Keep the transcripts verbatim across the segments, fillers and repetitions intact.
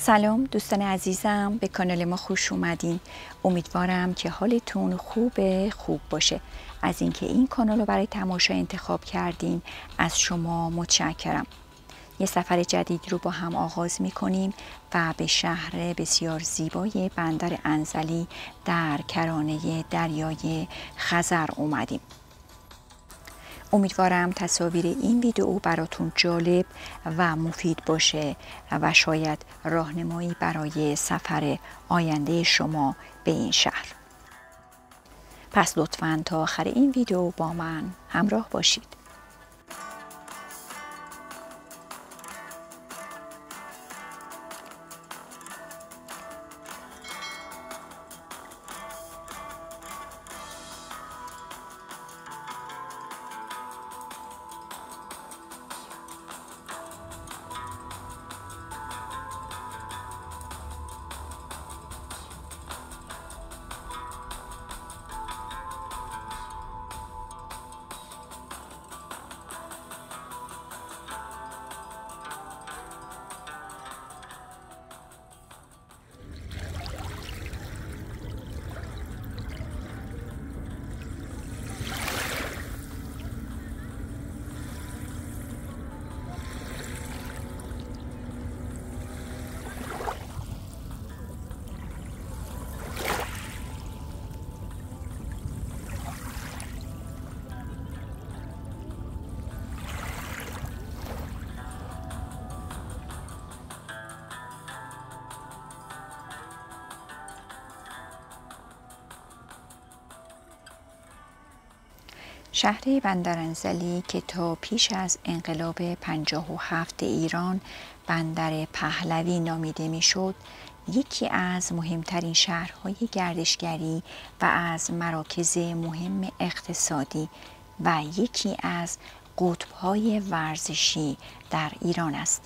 سلام دوستان عزیزم، به کانال ما خوش اومدین. امیدوارم که حالتون خوب خوب باشه. از اینکه این کانال رو برای تماشا انتخاب کردین از شما متشکرم. یه سفر جدید رو با هم آغاز میکنیم و به شهر بسیار زیبای بندر انزلی در کرانه دریای خزر اومدیم. امیدوارم تصاویر این ویدیو براتون جالب و مفید باشه و شاید راهنمایی برای سفر آینده شما به این شهر. پس لطفاً تا آخر این ویدیو با من همراه باشید. شهر بندر انزلی که تا پیش از انقلاب پنجاه و هفت ایران بندر پهلوی نامیده میشد، یکی از مهمترین شهرهای گردشگری و از مراکز مهم اقتصادی و یکی از قطب‌های ورزشی در ایران است.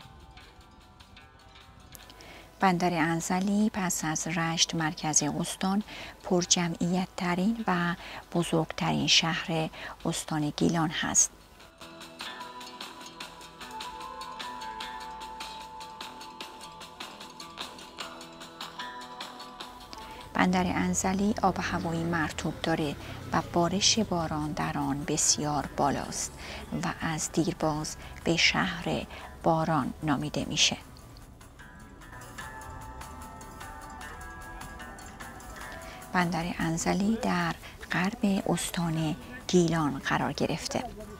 بندر انزلی پس از رشت مرکز استان پرجمعیت ترین و بزرگترین شهر استان گیلان هست. بندر انزلی آب و هوایی مرطوب داره و بارش باران در آن بسیار بالاست و از دیرباز به شهر باران نامیده میشه. بندر انزلی در غرب استان گیلان قرار گرفته.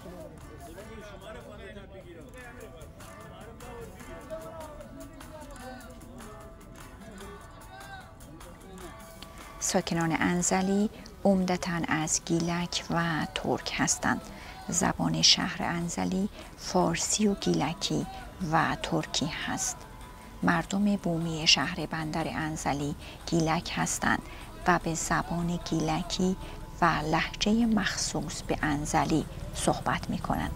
ساکنان انزلی عمدتاً از گیلک و ترک هستند. زبان شهر انزلی فارسی و گیلکی و ترکی هست. مردم بومی شهر بندر انزلی گیلک هستند و به زبان گیلکی و لهجه مخصوص به انزلی صحبت می کنند.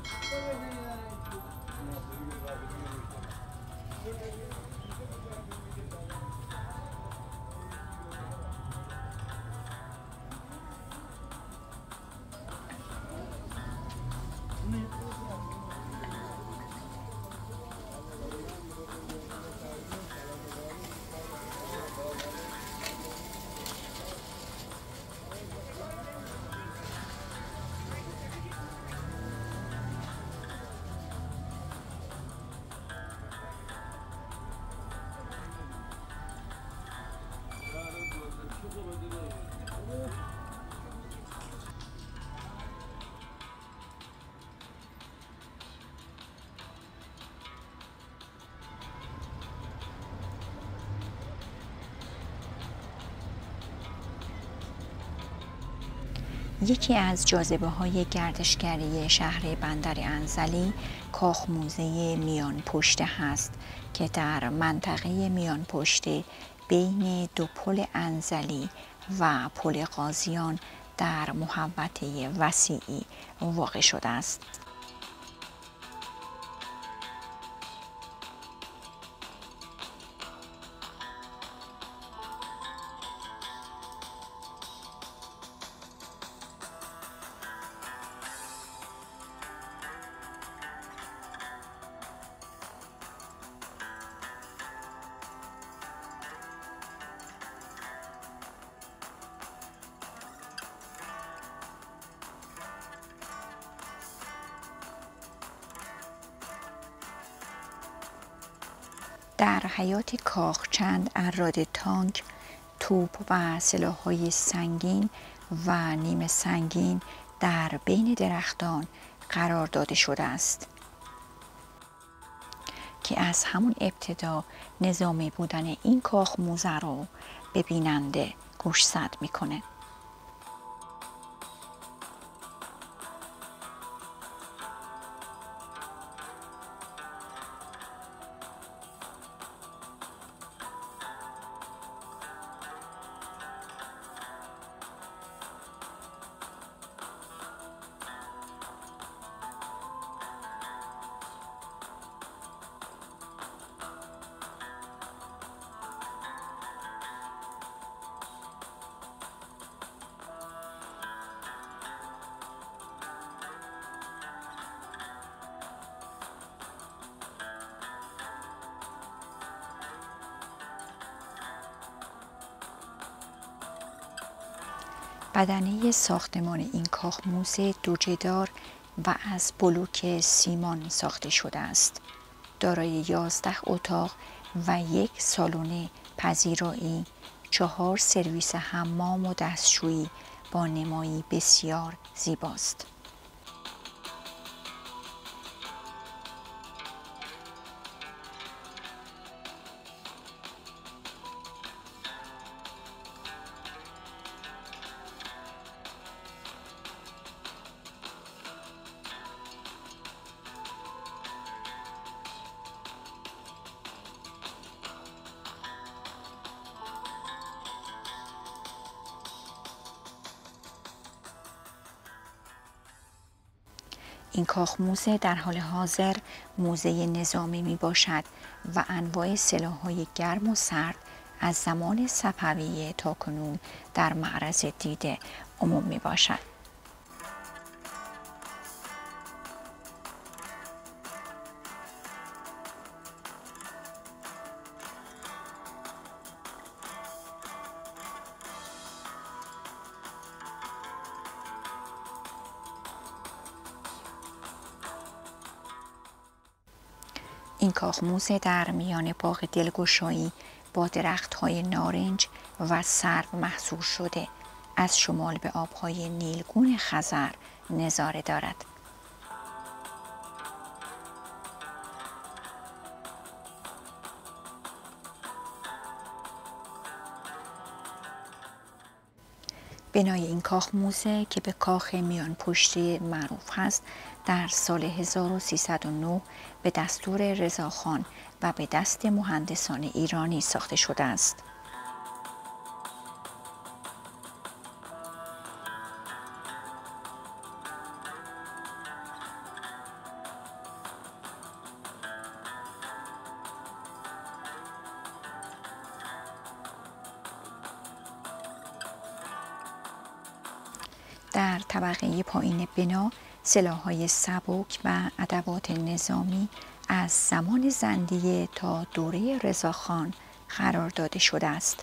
یکی از جاذبه های گردشگری شهر بندر انزلی کاخ موزه میان پشته هست که در منطقه میان پشته بین دو پل انزلی و پل قاضیان در محوطه وسیعی واقع شده است. در حیاط کاخ چند اراده تانک، توپ و سلاح‌های سنگین و نیمه سنگین در بین درختان قرار داده شده است که از همون ابتدا نظامی بودن این کاخ موزه رو به بیننده گوشزد میکنه. بدنه ساختمان این کاخ موزه دوجه‌دار و از بلوک سیمان ساخته شده است. دارای یازده اتاق و یک سالن پذیرایی، چهار سرویس حمام و دستشویی با نمایی بسیار زیباست. این کاخ موزه در حال حاضر موزه نظامی می باشد و انواع سلاح‌های گرم و سرد از زمان صفویه تا کنون در معرض دید عموم می باشد. این کاخ موزه در میان باغ دلگشایی با درخت‌های نارنج و سرو محصور شده از شمال به آب‌های نیلگون خزر نظاره دارد. بنای این کاخ موزه که به کاخ میان پشته معروف هست در سال هزار و سیصد و نه به دستور رضاخان و به دست مهندسان ایرانی ساخته شده است. در طبقه پایین بنا سلاح‌های سبک و ادوات نظامی از زمان زندیه تا دوره رضاخان قرار داده شده است.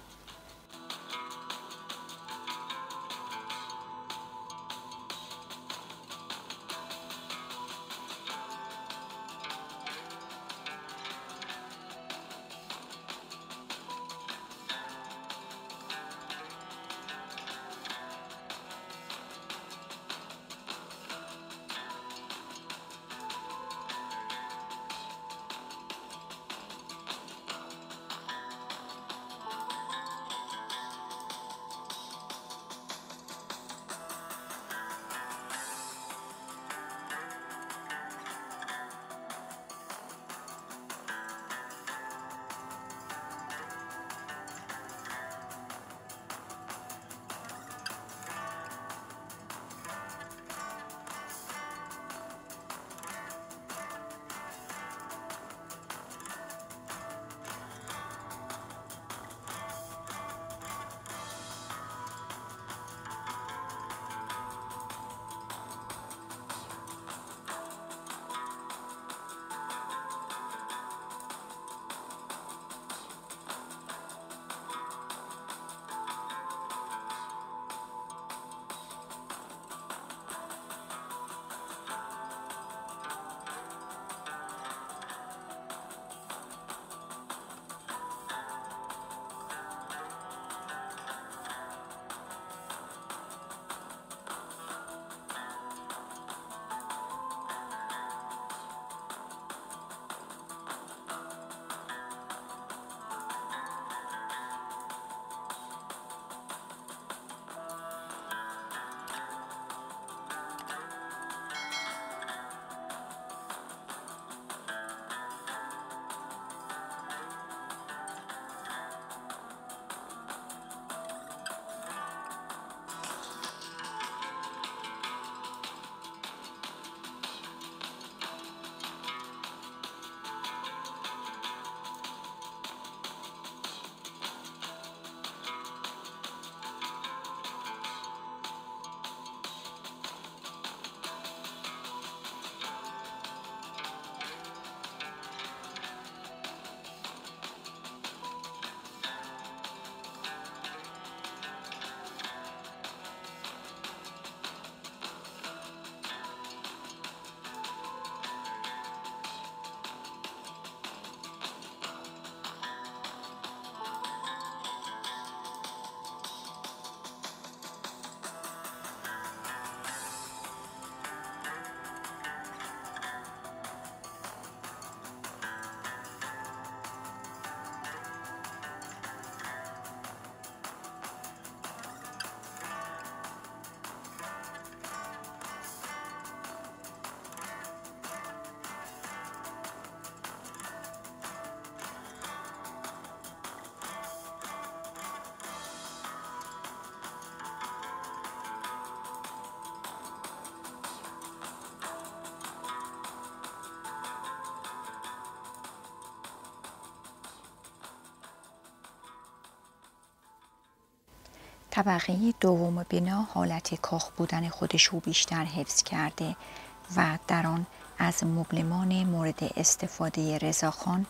طبقه دوم بنا حالت کاخ بودن خودش رو بیشتر حفظ کرده و در آن از مبلمان مورد استفاده رضاخان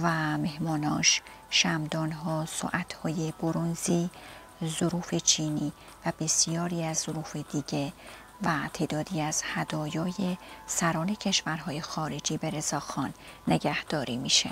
و مهماناش شمعدان‌ها، ساعت‌های برنزی، ظروف چینی و بسیاری از ظروف دیگه و تعدادی از هدایای سران کشورهای خارجی به رضاخان نگهداری میشه.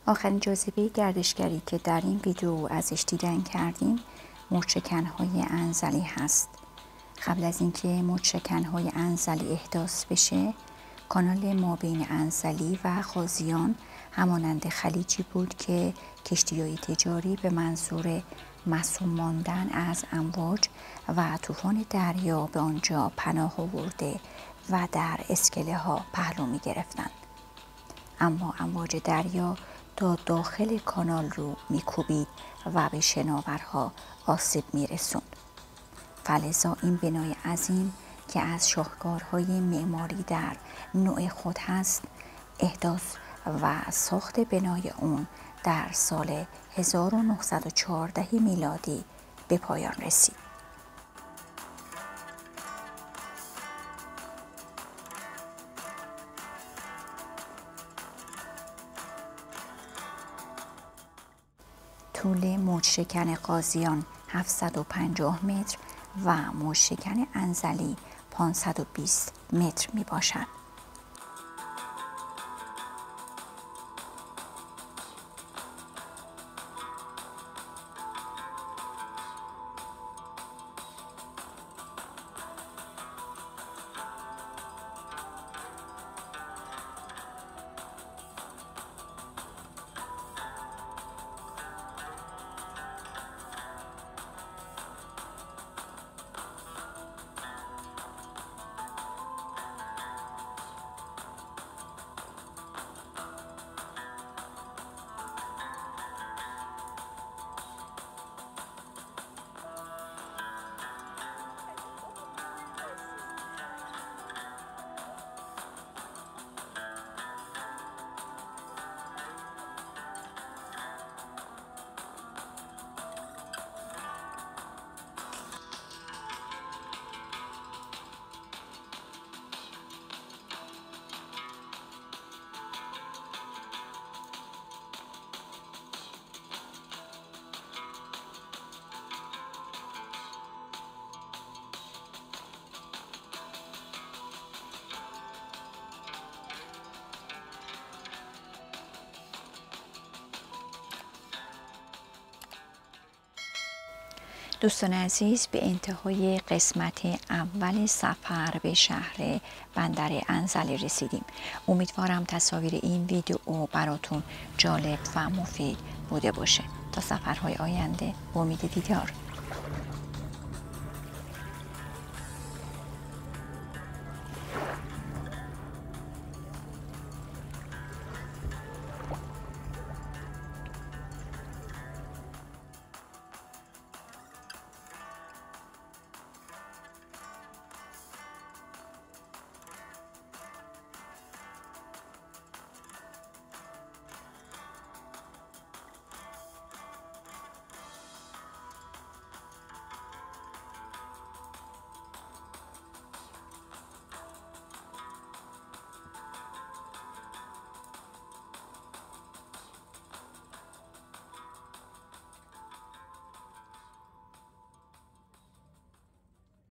آخرین جاذبه گردشگری که در این ویدیو ازش دیدن کردیم موج‌شکن‌های انزلی هست. قبل از اینکه موج‌شکن‌های انزلی احداث بشه، کانال مابین انزلی و قاضیان همانند خلیجی بود که کشتی‌های تجاری به منظور معصوم ماندن از امواج و طوفان دریا به آنجا پناه آورده و در اسکله ها پهلو می گرفتند. اما امواج دریا تا داخل کانال رو می کوبید و به شناورها آسیب می رسوند. فلذا این بنای عظیم که از شاهکارهای معماری در نوع خود هست، احداث و ساخت بنای اون در سال هزار و نهصد و چهارده میلادی به پایان رسید. طول موج‌شکن قاضیان هفتصد و پنجاه متر و موج‌شکن انزلی پانصد و بیست متر می باشد. دوستان عزیز، به انتهای قسمت اول سفر به شهر بندر انزلی رسیدیم. امیدوارم تصاویر این ویدیو براتون جالب و مفید بوده باشه. تا سفرهای آینده، امید دیدار.